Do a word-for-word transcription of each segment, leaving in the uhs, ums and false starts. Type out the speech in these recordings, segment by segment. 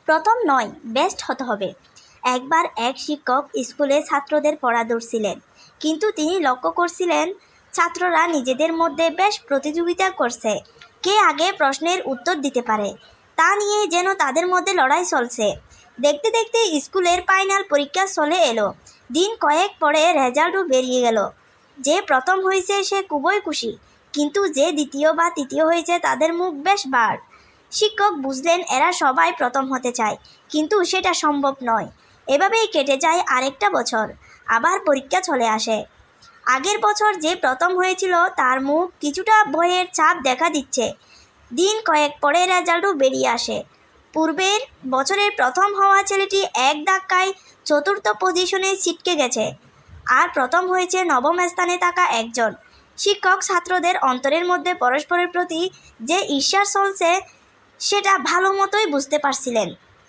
প্রথম নয়, বেস্ট হতে হবে। একবার এক শিক্ষক স্কুলে ছাত্রদের পড়া ধরছিলেন, কিন্তু তিনি লক্ষ্য করছিলেন ছাত্ররা নিজেদের মধ্যে বেশ প্রতিযোগিতা করছে। কে আগে প্রশ্নের উত্তর দিতে পারে তা নিয়ে যেন তাদের মধ্যে লড়াই চলছে। দেখতে দেখতে স্কুলের ফাইনাল পরীক্ষা চলে এলো। দিন কয়েক পরে রেজাল্টও বেরিয়ে গেল। যে প্রথম হয়েছে সে খুবই খুশি, কিন্তু যে দ্বিতীয় বা তৃতীয় হয়েছে তাদের মুখ বেশ ভার। শিক্ষক বুঝলেন এরা সবাই প্রথম হতে চায়, কিন্তু সেটা সম্ভব নয়। এভাবেই কেটে যায় আরেকটা বছর। আবার পরীক্ষা চলে আসে। আগের বছর যে প্রথম হয়েছিল তার মুখ কিছুটা ভয়ের ছাপ দেখা দিচ্ছে। দিন কয়েক পরে রেজাল্টও বেরিয়ে আসে। পূর্বের বছরের প্রথম হওয়া ছেলেটি এক ধাক্কায় চতুর্থ পজিশনে ছিটকে গেছে, আর প্রথম হয়েছে নবম স্থানে থাকা একজন। শিক্ষক ছাত্রদের অন্তরের মধ্যে পরস্পরের প্রতি যে ঈর্ষা চলছে সেটা ভালো মতোই বুঝতে পারছিলেন।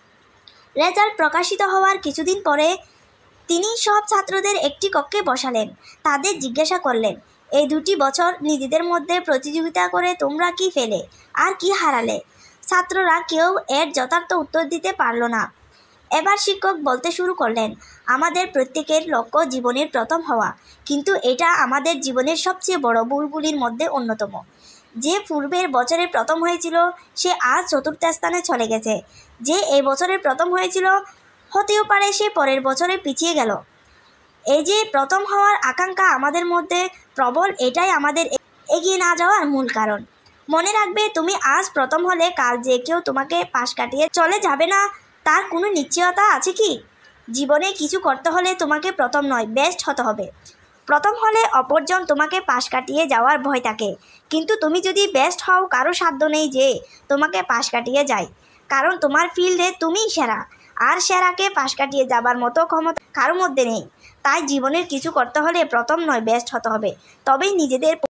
রেজাল্ট প্রকাশিত হওয়ার কিছুদিন পরে তিনি সব ছাত্রদের একটি কক্ষে বসালেন। তাদের জিজ্ঞাসা করলেন, এই দুটি বছর নিজেদের মধ্যে প্রতিযোগিতা করে তোমরা কি পেলে আর কি হারালে? ছাত্ররা কেউ এর যথার্থ উত্তর দিতে পারল না। এবার শিক্ষক বলতে শুরু করলেন, আমাদের প্রত্যেকের লক্ষ্য জীবনের প্রথম হওয়া, কিন্তু এটা আমাদের জীবনের সবচেয়ে বড় ভুলগুলির মধ্যে অন্যতম। যে পূর্বের বছরে প্রথম হয়েছিল সে আজ চতুর্থ স্থানে চলে গেছে। যে এই বছরের প্রথম হয়েছিল হতেও পারে সে পরের বছরে পিছিয়ে গেল। এই যে প্রথম হওয়ার আকাঙ্ক্ষা আমাদের মধ্যে প্রবল, এটাই আমাদের এগিয়ে না যাওয়ার মূল কারণ। মনে রাখবে, তুমি আজ প্রথম হলে কাল যে কেউ তোমাকে পাশ কাটিয়ে চলে যাবে না তার কোনো নিশ্চয়তা আছে কি? জীবনে কিছু করতে হলে তোমাকে প্রথম নয়, বেস্ট হতে হবে। প্রথম হলে অপরজন তোমাকে পাশ কাটিয়ে যাওয়ার ভয় থাকে, কিন্তু তুমি যদি বেস্ট হও কারো সাধ্য নেই যে তোমাকে পাশ কাটিয়ে যায়, কারণ তোমার ফিল্ডে তুমিই সেরা, আর সেরাকে পাশ কাটিয়ে যাবার মতো ক্ষমতা কারোর মধ্যে নেই। তাই জীবনের কিছু করতে হলে প্রথম নয়, বেস্ট হতে হবে। তবেই নিজেদের